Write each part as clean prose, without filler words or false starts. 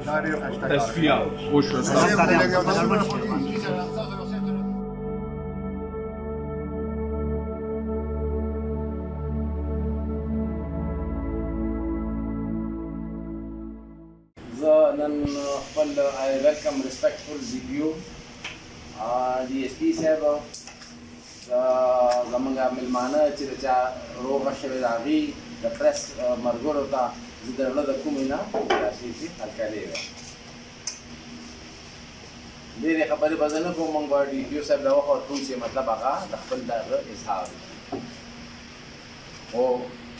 تصفیه وشو. نن خپل welcome ریسپیکټفul DPO DSP صاحب زمونږ مېلمانه چې چا روغه شوې د هغې د پریس ملګرو ته زه د زړه د کومې نه راشي هرکلی ویم. ډېرې خبرې به زه نه کوم، موږ به DPO صاحب له وخت ورکوو چې مطلب هغه د خپل دغه اظهار خو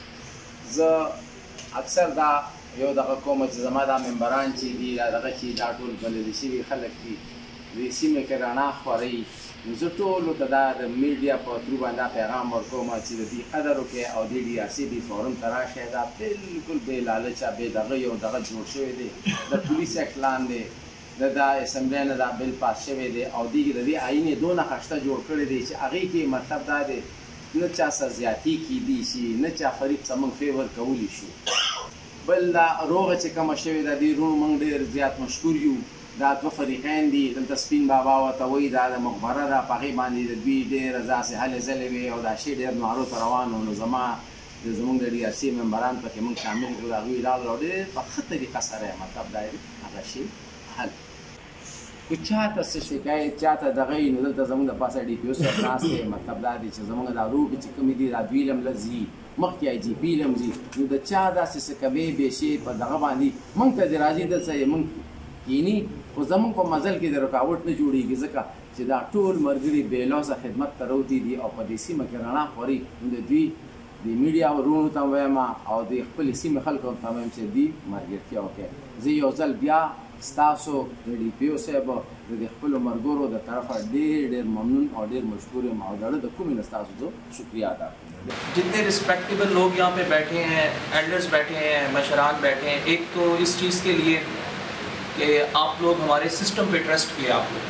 زه اکثر دا یو دغه کومه چې زما دا ممبران چې دي دغه چې دا ټول بللي شوي خلک دي دې سیمې کې رڼا خپروي، نو زه ټولو ته دا د میډیا په ترو باندې دا پیغام ورکوم چې د دې قدر وکړئ او دې DRC فورم ته راشئ. دا بالکل بې لالچه بې دغه یو دغه جوړ شوی دی، د پولیس اکټ لاندې د دا اسمبلی نه دا بل پاس شوی دی او د دې آیین یې دونه خشته جوړ کړی دی چې هغې کې مطلب دا دی نه چا سره زیاتي کیدی شي، نه چا فریق څه موږ فیور کولی شو. بل دا روغه چې کومه شوې ده دې رونو موږ ډېر زیات مشکور یو. دا دوه فریقین دي، دلته سپین بابا ورته وایي دا د مقبره ده، په هغې باندې د دوی ډېره داسې هلې ځلې وې او دا شی ډېر نارو ته روان و. نو زموږ د DRC ممبران پکې موږ شامل کړو، د هغوی لاړل او ډېر په ښه طریقه سره مطلب دا هغه شی حل که چاته څه شکایت چاته دغه وي نو دلته زموږ د پاسه DPO صاحب ناست دی. مطلب دا دی چې زموږ دا روغې چې کومې دي دا دوی له هم ځي، مخکې IGP له هم ځي، نو د چا داسې څه کوې بې شی په دغه باندې موږ ته دې راځي دلته یې موږ کیني، خو زموږ په مزل کې د رکاوټ نه جوړېږي ځکه چې دا ټول ملګري بې لوزه خدمت ته روتي دي او په دې سیمه کې رڼا خوري. نو د دوی د میډیا ورونو ته وایم او د خپلې سیمې خلکو ته وایم چې دوی ملګرتیا وکړي. زه یو ځل بیا ستاسو د DPO صاحب د خپلو ملګرو د طرفه ډېر ډېر ممنون او ډېر مشکور یم او د زړه د کومې نه ستاسو زه شکریہ ادا کوم. جتنے رسپیکٹیبل لوگ یہاں پہ بیٹھے ہیں، ایلڈرز بیٹھے ہیں، مشران بیٹھے ہیں، ایک تو اس چیز کے لیے کہ آپ لوگ ہمارے سسٹم پہ ٹرسٹ کیے. آپ لوگ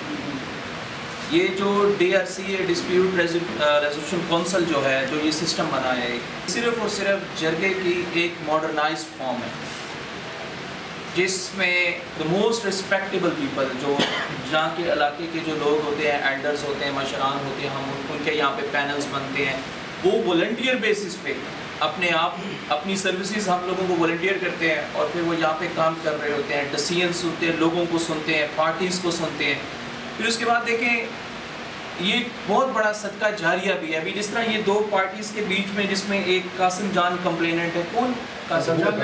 یہ جو DRC ہے ڈسپیوٹ ریزولوشن کونسل جو ہے جو یہ سسٹم بنا ہے صرف اور صرف جرگے کی ایک ماڈرنائزڈ فارم ہے جس میں دا موسٹ رسپیکٹیبل پیپل جو جہاں کے علاقے کے جو لوگ ہوتے ہیں، ایلڈرز ہوتے ہیں، مشران ہوتے ہیں، ہم ان کے یہاں پہ پینلز بنتے ہیں، وہ والنٹیئر بیسس پہ اپنے آپ اپنی سروسز ہم لوگوں کو والنٹیئر کرتے ہیں اور پھر وہ یہاں پہ کام کر رہے ہوتے ہیں، ڈیسیژنس ہوتے ہیں، لوگوں کو سنتے ہیں، پارٹیز کو سنتے ہیں. پھر اس کے بعد دیکھیں یہ بہت بڑا صدقہ جاریہ بھی ہے. ابھی جس طرح یہ دو پارٹیز کے بیچ میں جس میں ایک قاسم جان کمپلیننٹ ہے، کون قاسم جان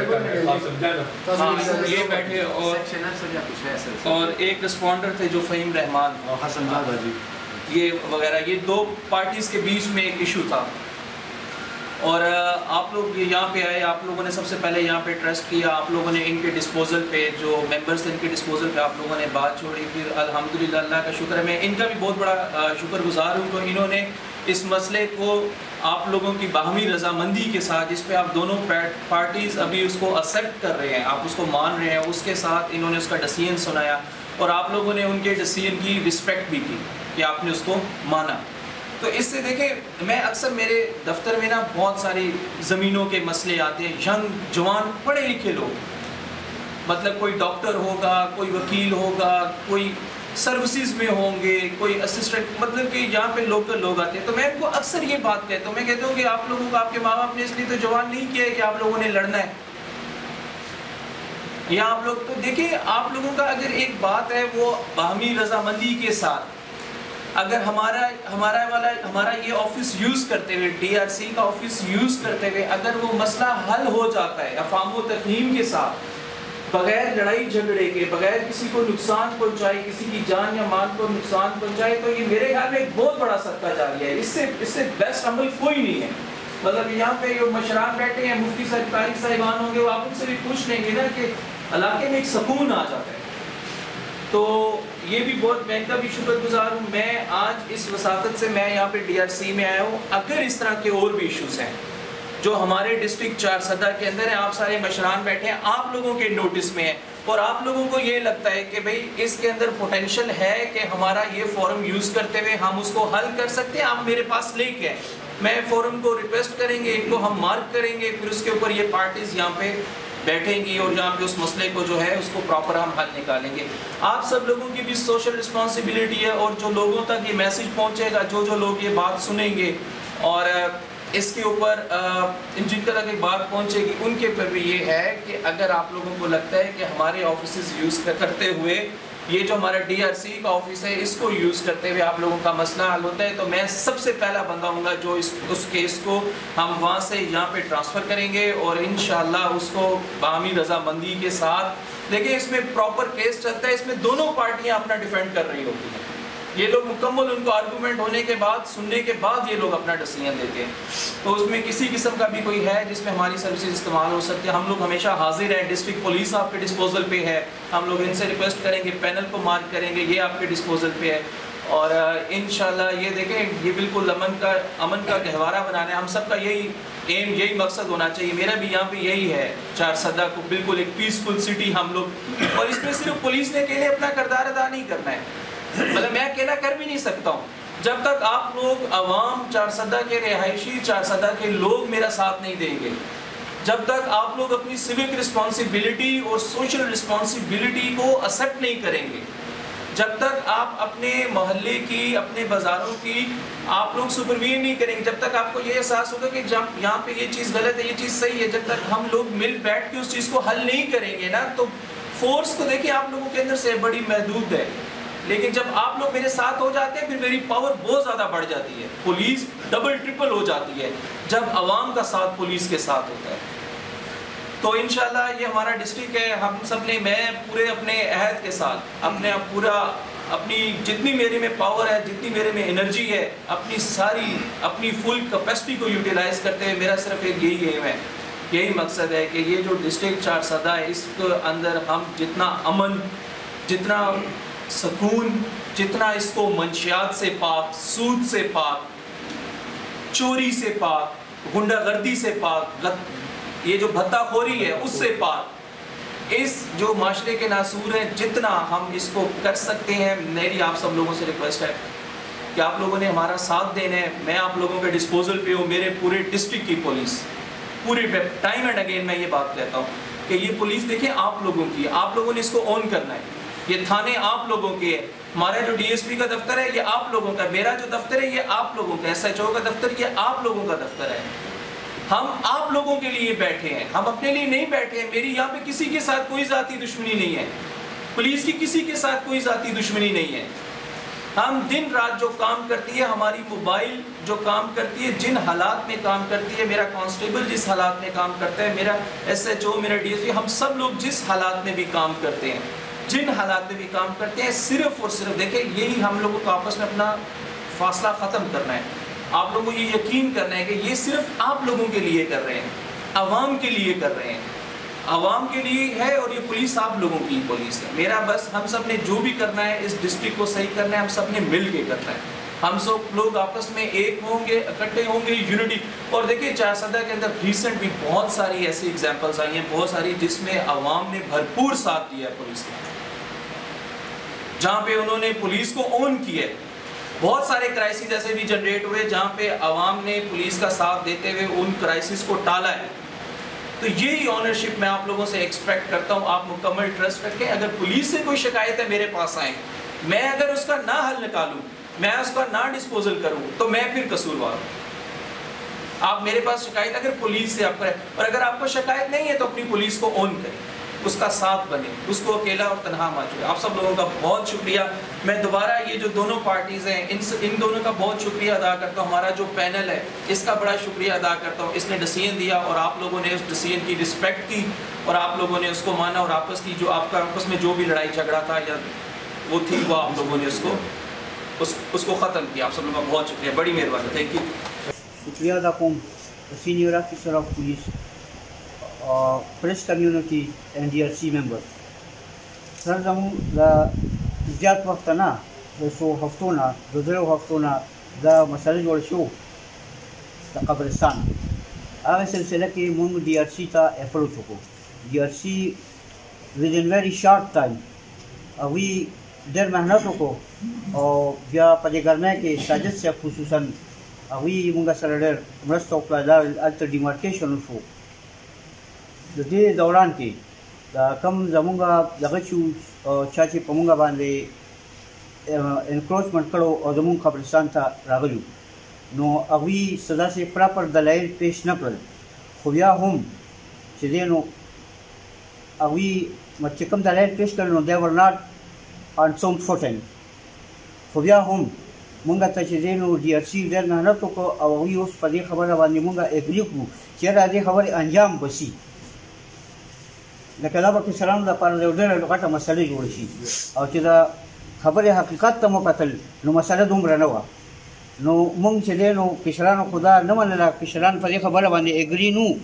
یہ بیٹھے اور ایک رسپونڈر تھے جو فہیم رحمان یہ وغیرہ، یہ دو پارٹیز کے بیچ میں ایک ایشو تھا. اور آپ لوگ یہاں پہ آئے، آپ لوگوں نے سب سے پہلے یہاں پہ ٹرسٹ کیا، آپ لوگوں نے ان کے ڈسپوزل پہ جو ممبرس تھے ان کے ڈسپوزل پہ آپ لوگوں نے بات چھوڑی. پھر الحمدللہ اللہ کا شکر ہے، میں ان کا بھی بہت بڑا شکر گزار ہوں کہ انہوں نے اس مسئلے کو آپ لوگوں کی باہمی رضامندی کے ساتھ جس پہ آپ دونوں پارٹیز ابھی اس کو ایکسیپٹ کر رہے ہیں، آپ اس کو مان رہے ہیں، اس کے ساتھ انہوں نے اس کا ڈیسیژن سنایا اور آپ لوگوں نے ان کے ڈیسیژن کی رسپیکٹ بھی کی کہ آپ نے اس کو مانا. تو اس سے دیکھیں میں اکثر میرے دفتر میں نا بہت ساری زمینوں کے مسئلے آتے ہیں، ینگ جوان پڑھے لکھے لوگ، مطلب کوئی ڈاکٹر ہوگا، کوئی وکیل ہوگا، کوئی سروسز میں ہوں گے، کوئی اسسٹنٹ، مطلب کہ یہاں پہ لوکل لوگ آتے ہیں. تو میں ان کو اکثر یہ بات کہتا ہوں، میں کہتا ہوں کہ آپ لوگوں کو آپ کے ماں باپ نے اس لیے تو جوان نہیں کیا ہے کہ آپ لوگوں نے لڑنا ہے. یہاں آپ لوگ تو دیکھیں آپ لوگوں کا اگر ایک بات ہے وہ باہمی رضامندی کے ساتھ اگر ہمارا یہ آفس یوز کرتے ہوئے DRC کا آفس یوز کرتے ہوئے اگر وہ مسئلہ حل ہو جاتا ہے افہام و تفہیم کے ساتھ بغیر لڑائی جھگڑے کے، بغیر کسی کو نقصان پہنچائے، کسی کی جان یا مال کو نقصان پہنچائے، تو یہ میرے خیال میں ایک بہت بڑا صدقہ جاریہ ہے. اس سے بیسٹ عمل کوئی نہیں ہے. مطلب یہاں پہ جو مشران بیٹھے ہیں، مفتی سرکاری صاحبان ہوں گے، وہ آپ ان سے بھی پوچھ لیں گے نا کہ علاقے میں ایک سکون آ جاتا ہے. تو یہ بھی بہت میں ان کا بھی شکر گزار ہوں. میں آج اس وساطت سے میں یہاں پہ DRC میں آیا ہوں. اگر اس طرح کے اور بھی ایشوز ہیں جو ہمارے ڈسٹرکٹ چارسدہ کے اندر ہیں، آپ سارے مشران بیٹھے ہیں، آپ لوگوں کے نوٹس میں ہیں اور آپ لوگوں کو یہ لگتا ہے کہ بھئی اس کے اندر پوٹینشل ہے کہ ہمارا یہ فورم یوز کرتے ہوئے ہم اس کو حل کر سکتے ہیں، آپ میرے پاس لے کے آئیں. میں فورم کو ریکویسٹ کریں گے، ان کو ہم مارک کریں گے، پھر اس کے اوپر یہ پارٹیز یہاں پہ بیٹھیں گی اور یہاں پہ اس مسئلے کو جو ہے اس کو پراپر ہم حل نکالیں گے. آپ سب لوگوں کی بھی سوشل رسپانسبلٹی ہے اور جو لوگوں تک یہ میسیج پہنچے گا, جو لوگ یہ بات سنیں گے اور اس کے اوپر جن کا تک ایک بات پہنچے گی, ان کے پر بھی یہ ہے کہ اگر آپ لوگوں کو لگتا ہے کہ ہمارے آفیسز یوز کرتے ہوئے یہ جو ہمارا ڈی آر سی کا آفس ہے اس کو یوز کرتے ہوئے آپ لوگوں کا مسئلہ حل ہوتا ہے, تو میں سب سے پہلا بندہ ہوں گا جو اس کیس کو ہم وہاں سے یہاں پہ ٹرانسفر کریں گے اور انشاءاللہ اس کو باہمی رضامندی کے ساتھ. دیکھیں اس میں پراپر کیس چلتا ہے, اس میں دونوں پارٹیاں اپنا ڈیفینڈ کر رہی ہوتی ہیں. یہ لوگ مکمل ان کو آرگومنٹ ہونے کے بعد, سننے کے بعد یہ لوگ اپنا ڈیسیژن دیتے ہیں. تو اس میں کسی قسم کا بھی کوئی ہے جس میں ہماری سروسز استعمال ہو سکتے ہیں, ہم لوگ ہمیشہ حاضر ہیں. ڈسٹرکٹ پولیس آپ کے ڈسپوزل پہ ہے, ہم لوگ ان سے ریکویسٹ کریں گے, پینل کو مارک کریں گے, یہ آپ کے ڈسپوزل پہ ہے. اور انشاءاللہ یہ دیکھیں یہ بالکل امن کا گہوارہ بنانا ہے. ہم سب کا یہی ایم, یہی مقصد ہونا چاہیے. میرا بھی یہاں پہ یہی ہے, چارسدہ کو بالکل ایک پیسفل سٹی ہم لوگ, اور اس میں صرف پولیس نے اکیلے اپنا کردار ادا نہیں کرنا ہے, مطلب میں اکیلا کر بھی نہیں سکتا ہوں. جب تک آپ لوگ عوام چارسدہ کے رہائشی, چارسدہ کے لوگ میرا ساتھ نہیں دیں گے, جب تک آپ لوگ اپنی سیوک رسپانسبلٹی اور سوشل رسپانسبلٹی کو ایکسیپٹ نہیں کریں گے, جب تک آپ اپنے محلے کی, اپنے بازاروں کی آپ لوگ سپرویژن نہیں کریں گے, جب تک آپ کو یہ احساس ہوگا کہ جب یہاں پہ یہ چیز غلط ہے, یہ چیز صحیح ہے, جب تک ہم لوگ مل بیٹھ کے اس چیز کو حل نہیں کریں گے نا, تو فورس تو دیکھیں آپ لوگوں کے اندر سے بڑی محدود ہے. لیکن جب آپ لوگ میرے ساتھ ہو جاتے ہیں پھر میری پاور بہت زیادہ بڑھ جاتی ہے, پولیس ڈبل ٹرپل ہو جاتی ہے جب عوام کا ساتھ پولیس کے ساتھ ہوتا ہے. تو انشاءاللہ یہ ہمارا ڈسٹرکٹ ہے, ہم سب نے, میں پورے اپنے عہد کے ساتھ اپنی جتنی میرے میں پاور ہے, جتنی میرے میں انرجی ہے, اپنی فل کیپیسٹی کو یوٹیلائز کرتے ہوئے میرا صرف ایک یہی ایم ہے, یہی مقصد ہے کہ یہ جو ڈسٹرکٹ چارسدہ ہے اس کے اندر ہم جتنا امن, جتنا سکون, جتنا اس کو منشیات سے پاک, سود سے پاک, چوری سے پاک, غنڈہ گردی سے پاک, یہ جو بھتہ خوری ہے اس سے پاک, اس جو معاشرے کے ناصور ہیں جتنا ہم اس کو کر سکتے ہیں, میری آپ سب لوگوں سے ریکویسٹ ہے کہ آپ لوگوں نے ہمارا ساتھ دینا ہے. میں آپ لوگوں کے ڈسپوزل پہ ہوں, میرے پورے ڈسٹرکٹ کی پولیس, پوری ٹائم اینڈ اگین میں یہ بات کہتا ہوں کہ یہ پولیس دیکھیں آپ لوگوں کی, آپ لوگوں نے اس کو اون کرنا ہے. یہ تھانے آپ لوگوں کے ہیں, ہمارا جو ڈی ایس پی کا دفتر ہے یہ آپ لوگوں کا, میرا جو دفتر ہے یہ آپ لوگوں کا, ایس ایچ او کا دفتر یہ آپ لوگوں کا دفتر ہے. ہم آپ لوگوں کے لیے بیٹھے ہیں, ہم اپنے لیے نہیں بیٹھے ہیں. میری یہاں پہ کسی کے ساتھ کوئی ذاتی دشمنی نہیں ہے, پولیس کی کسی کے ساتھ کوئی ذاتی دشمنی نہیں ہے. ہم دن رات جو کام کرتی ہے, ہماری موبائل جو کام کرتی ہے, جن حالات میں کام کرتی ہے, میرا کانسٹیبل جس حالات میں کام کرتا ہے, میرا ایس ایچ او, میرا ڈی ایس پی, ہم سب لوگ جس حالات میں بھی کام کرتے ہیں, جن حالات میں بھی کام کرتے ہیں, صرف اور صرف دیکھیں یہی ہم لوگوں کو آپس میں اپنا فاصلہ ختم کرنا ہے. آپ لوگوں کو یہ یقین کرنا ہے کہ یہ صرف آپ لوگوں کے لیے کر رہے ہیں, عوام کے لیے کر رہے ہیں, عوام کے لیے ہے, اور یہ پولیس آپ لوگوں کی پولیس ہے. میرا بس ہم سب نے جو بھی کرنا ہے اس ڈسٹرکٹ کو صحیح کرنا ہے, ہم سب نے مل کے کرنا ہے. ہم سب لوگ آپس میں ایک ہوں گے, اکٹھے ہوں گے, یونٹی. اور دیکھیں چارسدہ کے اندر ریسنٹ بھی بہت ساری ایسی ایگزامپلس آئی ہیں, بہت ساری جس میں عوام نے بھرپور ساتھ دیا ہے پولیس کا, جہاں پہ انہوں نے پولیس کو اون کیا ہے. بہت سارے کرائسس ایسے بھی جنریٹ ہوئے جہاں پہ عوام نے پولیس کا ساتھ دیتے ہوئے ان کرائسس کو ٹالا ہے. تو یہی آنرشپ میں آپ لوگوں سے ایکسپیکٹ کرتا ہوں. آپ مکمل ٹرسٹ رکھیں. اگر پولیس سے کوئی شکایت ہے میرے پاس آئیں, میں اگر اس کا نہ حل نکالوں, میں اس کا نہ ڈسپوزل کروں, تو میں پھر قصوروار ہوں. آپ میرے پاس شکایت اگر پولیس سے آپ کریں, اور اگر آپ کو شکایت نہیں ہے تو اپنی پولیس کو اون کریں, اس کا ساتھ بنے, اس کو اکیلا اور تنہا مت چھوڑیں. آپ سب لوگوں کا بہت شکریہ. میں دوبارہ یہ جو دونوں پارٹیز ہیں ان دونوں کا بہت شکریہ ادا کرتا ہوں. ہمارا جو پینل ہے اس کا بڑا شکریہ ادا کرتا ہوں. اس نے ڈیسیژن دیا اور آپ لوگوں نے اس ڈیسیژن کی رسپیکٹ کی اور آپ لوگوں نے اس کو مانا, اور آپس کی جو آپ کا آپس میں جو بھی لڑائی جھگڑا تھا یا وہ تھی, وہ آپ لوگوں نے اس کو ختم کیا. آپ سب لوگوں کا بہت شکریہ, بڑی مہربانی. Thank you. شکریہ ادا کوم senior officer of police, press community and D R C member. Sir زموږ د زیات وخت نه د څو هفتو نه د درېو هفتو نه دا مسله جوړه شو د قبرستان. هغه سلسله کې موږ ډي آر سی ته اپروچ وکړو. D R C within very short time هغوی ډېر محنت وکړو او بیا په دې ګرمۍ کې ساجد صاحب خصوصا هغوی موږ سره ډېر مرسته وکړه. دا هلته ډیمارکیشن وشو د دې دوران کې دا کم زمونږ دغه شو چا چې په مونږ باندې انکروچمنټ کړو او زمونږ قبرستان ته راغلو نو هغوی څه داسې پراپر دلایل پیش نه کړل خو بیا هم چې دی نو هغوی چې کوم دلایل پیش کړل نو دی ور ناټ آن ساوند فوټنګ خو بیا هم مونږ ته چې دی نو ډي آر سي ډېر محنت وکړو او هغوی اوس په دې خبره باندې مونږ اګري کړو چې یاره دې خبرې انجام به شي لکه دا به کشرانو دپاره یو ډېره غټه مسله جوړه شي او چې د خبرې حقیقت ته مو کتل نو مسله دومره نه وه نو مونږ چې دی نو کشرانو خو دا نه منله کشران په دې خبره باندې اګري نو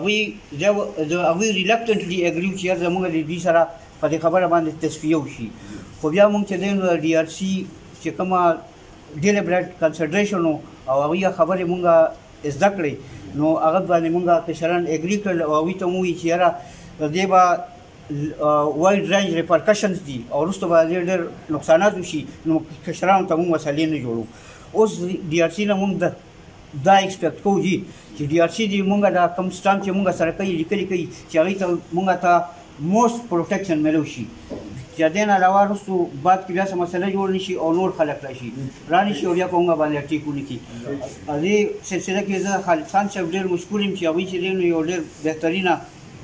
هغوی ریلکټنټلي اګري چې یاره زمونږ د دوی سره په دې خبره باندې تصفیه وشي خو بیا مونږ چې دی نو د ډي آر سي چې کومه ډیلیبریټ کنسیډریشن او هغوی خبرې مونږ زده کړې نو هغه باندې مونږ کشران اګري کړل او هغوی ته مو ووایي چې یاره د دې به وایډ رینج ریپرکشنز دي او وروسته به ډېر نقصانات وشي نو کشرانو ته مونږ مسلې نه جوړو اوس ډي آر سي نه مونږ دا ایکسپیکټ کوو جي چې ډي آر سي دي مونږ دا کم سټامپ چې مونږ سره کوي لیکلي کوي چې هغوی ته مونږ ته موسټ پروټیکشن میلو شي چې د دې نه علاوه وروستو بعد کې بیا څه مسله جوړ نه شي او نور خلک راشي رانه شي او بیا په مونږ باندې اټیک ونکړي دې سلسله کې زه خالد خان صاحب ډېر مشکور یم چې هغوی چې دی نو یو ډېر بهترینه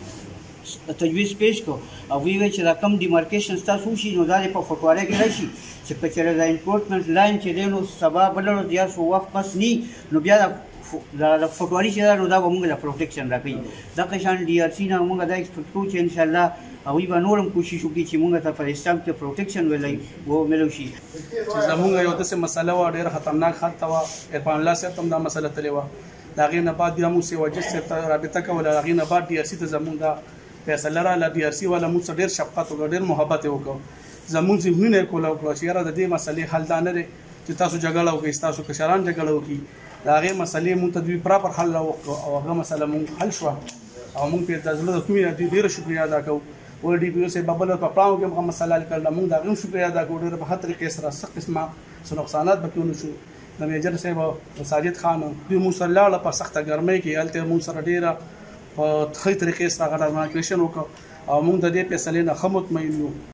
تجویز پیش کو او وی وی چې دا کم ډیمارکیشن ستاسو شي نو دا په فوټوالۍ کې راشي چې که چېرې دا انکروچمنټ لاین چې دی نو سبا بله ورځ یا څو وخت پس نی نو بیا د فوټوالي چې دا نو دا به مونږ د پروټیکشن راکوي دغه شان ډي آر سي نه مونږ دا ایکسپیکټ کوو چې انشاءالله هغوی به نور هم کوشش وکړي چې مونږ ته په اسلام کې پروټیکشن ومیلو شي چې زمونږ یو داسې مسله وه ډېره خطرناک حد ته وه عرفان الله صاحب ته هم دا مسله تلې وه د هغې نه بعد بیا مونږ سیوا جج صاحب ته رابطه کوله د هغې نه بعد ډي آر سي ته زمونږ دا فیصله راغله ډي آر سي والا موږ سره ډېر شفقت وکړ ډېر محبت یې وکړ زمونږ ذهنونه یې کولاو کړه چې یاره د دې مسلې حل دا نه دی چې تاسو جګړه وکړئ ستاسو کشران جګړه وکړي د هغې مسلې مونږ ته دوی پراپر حل راوکړو او هغه مسله مونږ حل شوه او مونږ پرې د زړه د کومې نه ډېره شکریه ادا کوو ول ډي پي او صاحب بله په پړاو کې هم هغه مسله حل کړله مونږ د هغې هم شکریه ادا کوو ډېره په ښه طریقې سره څه قسمه څه نقصانات به کې ونه شو د میجر صاحب او ساجد خان دوی مونږ سره لاړه په سخته ګرمۍ کې هلته مونږ سره ډېره په ښه طریقې سره هغه ډیمارکیشن وکړو او مونږ د دې فیصلې نه ښه مطمئن یو